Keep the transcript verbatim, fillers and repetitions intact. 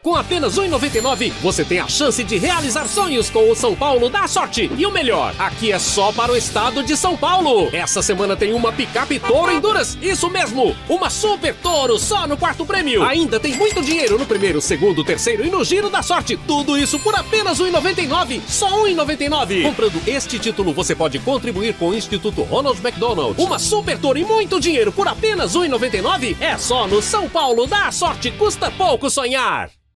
Com apenas um real e noventa e nove centavos, você tem a chance de realizar sonhos com o São Paulo da Sorte. E o melhor, aqui é só para o estado de São Paulo. Essa semana tem uma picape Toro Endurance. Isso mesmo, uma Super Toro só no quarto prêmio. Ainda tem muito dinheiro no primeiro, segundo, terceiro e no giro da sorte. Tudo isso por apenas um real e noventa e nove centavos. Só um real e noventa e nove centavos. Comprando este título, você pode contribuir com o Instituto Ronald McDonald. Uma Super Toro e muito dinheiro por apenas um real e noventa e nove centavos. É só no São Paulo da Sorte. Custa pouco sonhar.